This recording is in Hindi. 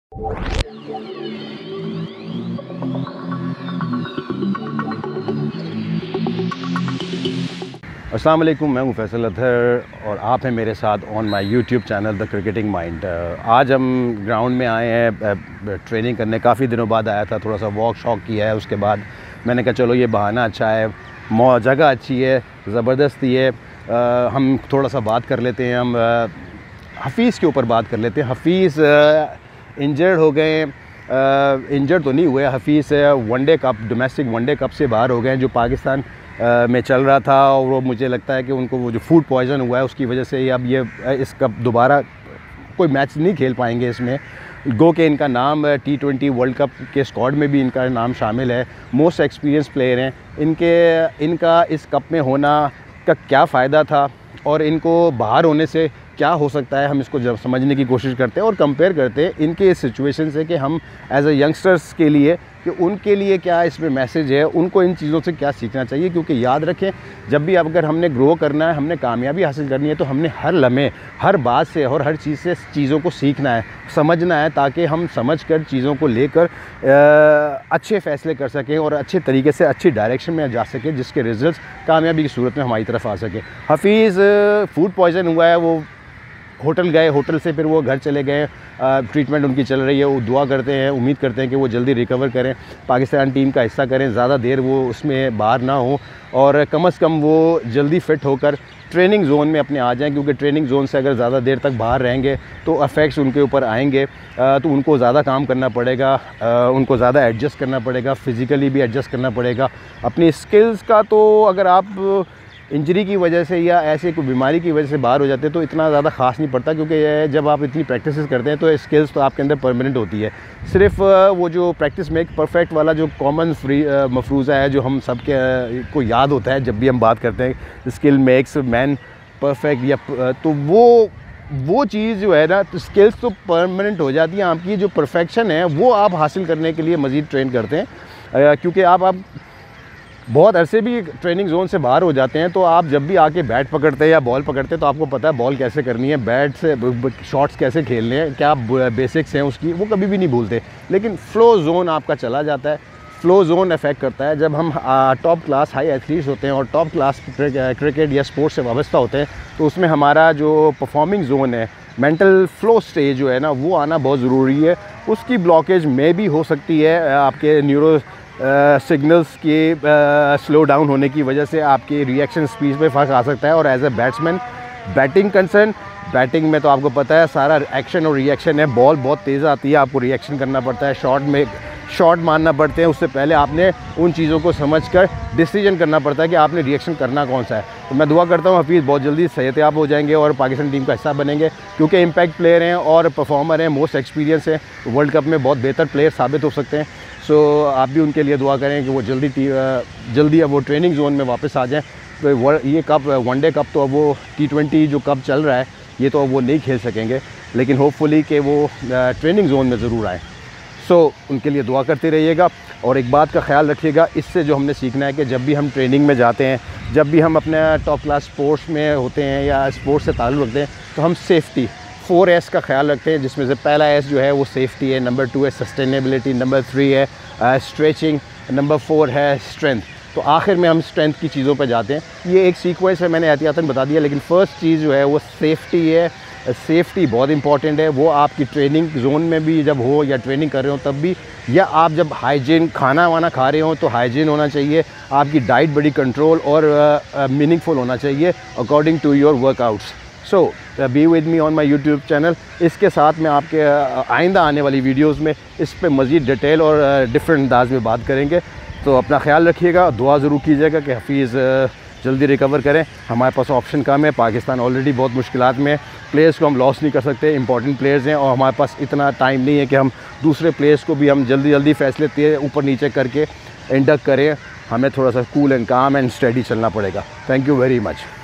अस्सलाम वालेकुम, मैं हूँ फैसल अथर और आप हैं मेरे साथ on my YouTube channel the cricketing mind. आज हम ग्राउंड में आए हैं ट्रेनिंग करने। काफ़ी दिनों बाद आया था, थोड़ा सा वॉक शॉक किया है। उसके बाद मैंने कहा चलो ये बहाना अच्छा है, जगह अच्छी है, ज़बरदस्ती है, हम थोड़ा सा बात कर लेते हैं। हम हफीज़ के ऊपर बात कर लेते हैं। हफीज़ इंजर्ड हो गए, इंजर्ड तो नहीं हुए। Hafeez one day cup, domestic one day cup से बाहर हो गए जो पाकिस्तान में चल रहा था। और वो मुझे लगता है कि उनको वो जो फूड पॉइज़न हुआ है उसकी वजह से अब ये इस कप दोबारा कोई मैच नहीं खेल पाएंगे इसमें। गो के इनका नाम T20 वर्ल्ड कप के स्क्वाड में भी इनका नाम शामिल है। मोस्ट एक्सपीरियंस प्लेयर हैं। इनका इस कप में होना का क्या फ़ायदा था और इनको बाहर होने से क्या हो सकता है, हम इसको जब समझने की कोशिश करते हैं और कंपेयर करते हैं इनके इस सिचुएशन से कि हम एज अ यंगस्टर्स के लिए कि उनके लिए क्या इसमें मैसेज है, उनको इन चीज़ों से क्या सीखना चाहिए। क्योंकि याद रखें, जब भी अगर हमने ग्रो करना है, हमने कामयाबी हासिल करनी है, तो हमने हर लम्हे, हर बात से और हर चीज़ से चीज़ों को सीखना है, समझना है, ताकि हम समझ कर चीज़ों को लेकर अच्छे फ़ैसले कर सकें और अच्छे तरीके से अच्छी डायरेक्शन में जा सकें, जिसके रिज़ल्ट कामयाबी की सूरत में हमारी तरफ आ सके। हफीज़ फूड पॉइज़न हुआ है, वो होटल गए, होटल से फिर वो घर चले गए। ट्रीटमेंट उनकी चल रही है। वो दुआ करते हैं, उम्मीद करते हैं कि वो जल्दी रिकवर करें, पाकिस्तान टीम का हिस्सा करें, ज़्यादा देर वो उसमें बाहर ना हो और कम से कम वो जल्दी फ़िट होकर ट्रेनिंग ज़ोन में अपने आ जाएं। क्योंकि ट्रेनिंग ज़ोन से अगर ज़्यादा देर तक बाहर रहेंगे तो इफ़ेक्ट्स उनके ऊपर आएंगे, तो उनको ज़्यादा काम करना पड़ेगा, उनको ज़्यादा एडजस्ट करना पड़ेगा, फ़िज़िकली भी एडजस्ट करना पड़ेगा। अपनी स्किल्स का तो अगर आप इंजरी की वजह से या ऐसे कोई बीमारी की वजह से बाहर हो जाते हैं तो इतना ज़्यादा ख़ास नहीं पड़ता, क्योंकि जब आप इतनी प्रैक्टिस करते हैं तो स्किल्स तो आपके अंदर परमानेंट होती है। सिर्फ वो जो प्रैक्टिस मेक परफेक्ट वाला जो कॉमन मफरूज़ा है, जो हम सब के को याद होता है जब भी हम बात करते हैं, स्किल मेक्स मैन परफेक्ट, या तो वो चीज़ जो है ना, तो स्किल्स तो परमानेंट हो जाती हैं। आपकी जो परफेक्शन है वो आप हासिल करने के लिए मज़ीद ट्रेन करते हैं। क्योंकि आप बहुत अरसे भी ट्रेनिंग ज़ोन से बाहर हो जाते हैं तो आप जब भी आके बैट पकड़ते हैं या बॉल पकड़ते हैं तो आपको पता है बॉल कैसे करनी है, बैट से शॉट्स कैसे खेलने हैं, क्या बेसिक्स हैं उसकी, वो कभी भी नहीं भूलते। लेकिन फ़्लो ज़ोन आपका चला जाता है। फ़्लो ज़ोन इफ़ेक्ट करता है जब हम टॉप क्लास हाई एथलीट्स होते हैं और टॉप क्लास क्रिकेट या स्पोर्ट्स से वाबस्ता होते हैं, तो उसमें हमारा जो परफॉर्मिंग ज़ोन है, मेंटल फ़्लो स्टेज जो है ना, वो आना बहुत ज़रूरी है। उसकी ब्लॉकेज में भी हो सकती है आपके न्यूरो सिग्नल्स के स्लो डाउन होने की वजह से आपकी रिएक्शन स्पीड में फ़र्क आ सकता है। और एज ए बैट्समैन, बैटिंग में तो आपको पता है सारा एक्शन और रिएक्शन है। बॉल बहुत तेज़ आती है, आपको रिएक्शन करना पड़ता है, शॉट मारना पड़ते हैं। उससे पहले आपने उन चीज़ों को समझकर डिसीजन करना पड़ता है कि आपने रिएक्शन करना कौन सा है। तो मैं दुआ करता हूँ हफीज़ बहुत जल्दी सेहतयाब हो जाएंगे और पाकिस्तान टीम का हिस्सा बनेंगे, क्योंकि इम्पैक्ट प्लेयर हैं और परफॉर्मर हैं, मोस्ट एक्सपीरियंस हैं, वर्ल्ड कप में बहुत बेहतर प्लेयर साबित हो सकते हैं। सो आप भी उनके लिए दुआ करें कि वो जल्दी अब वो ट्रेनिंग ज़ोन में वापस आ जाएँ। तो ये कप, वनडे कप, तो अब वो T20 जो कप चल रहा है ये तो अब वो नहीं खेल सकेंगे, लेकिन होपफुली कि वो ट्रेनिंग ज़ोन में ज़रूर आएँ। सो उनके लिए दुआ करते रहिएगा और एक बात का ख्याल रखिएगा, इससे जो हमने सीखना है कि जब भी हम ट्रेनिंग में जाते हैं, जब भी हम अपने टॉप क्लास स्पोर्ट्स में होते हैं या स्पोर्ट्स से ताल्लुक़ रखते हैं, तो हम सेफ्टी 4S का ख्याल रखते हैं, जिसमें से पहला S जो है वो सेफ्टी है, नंबर 2 है सस्टेनेबिलिटी, नंबर 3 है स्ट्रेचिंग, नंबर 4 है स्ट्रेंथ। तो आखिर में हम स्ट्रेंथ की चीज़ों पर जाते हैं। ये एक सीक्वेंस है, मैंने एहतियातन बता दिया, लेकिन फ़र्स्ट चीज़ जो है वो सेफ्टी है। सेफ्टी बहुत इंपॉर्टेंट है। वो आपकी ट्रेनिंग जोन में भी जब हो या ट्रेनिंग कर रहे हो तब भी, या आप जब हाइजीन खाना वाना खा रहे हो तो हाइजीन होना चाहिए। आपकी डाइट बड़ी कंट्रोल और मीनिंगफुल होना चाहिए according to your workouts. So be with me on my YouTube channel. इसके साथ में आपके आइंदा आने वाली वीडियोज़ में इस पर मज़ीद डिटेल और डिफरेंट अंदाज में बात करेंगे। तो अपना ख्याल रखिएगा, दुआ ज़रूर कीजिएगा कि हफीज़ जल्दी रिकवर करें। हमारे पास ऑप्शन कम है, पाकिस्तान ऑलरेडी बहुत मुश्किलात में है, प्लेयर्स को हम लॉस नहीं कर सकते, इंपॉर्टेंट प्लेयर्स हैं और हमारे पास इतना टाइम नहीं है कि हम दूसरे प्लेयर्स को भी हम जल्दी फैसले ऊपर नीचे करके इंडक्ट करें। हमें थोड़ा सा cool and calm and study चलना पड़ेगा। Thank you very much.